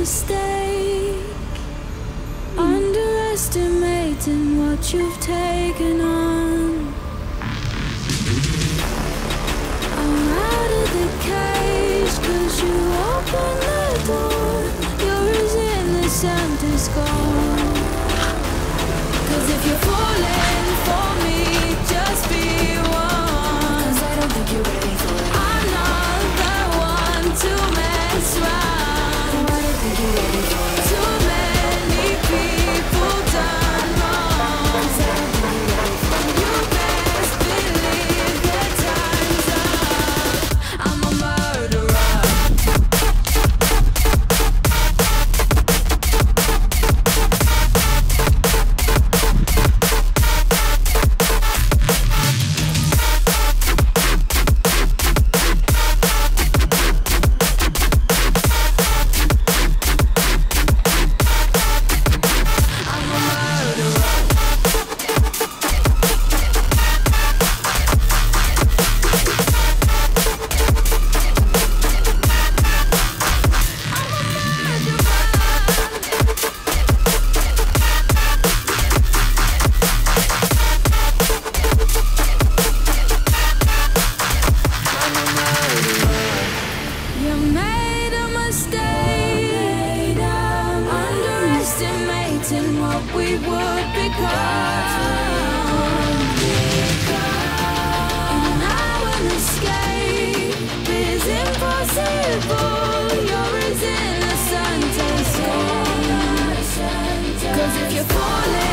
mistake, underestimating what you've taken on. I'm out of the cage, 'cause you opened the door. You're as innocent as gold. 'Cause if you're falling for me, just be one. 'Cause I don't think you're ready for it. I'm not the one to mess around. No, I don't think you're ready for it. Too many people done wrong. 'Cause I don't think you're ready for it. You best believe that time's up. I'm a murderer. You made a mistake, underestimating what we would become. And now an escape is impossible. You're as innocent as gold. 'Cause if you're falling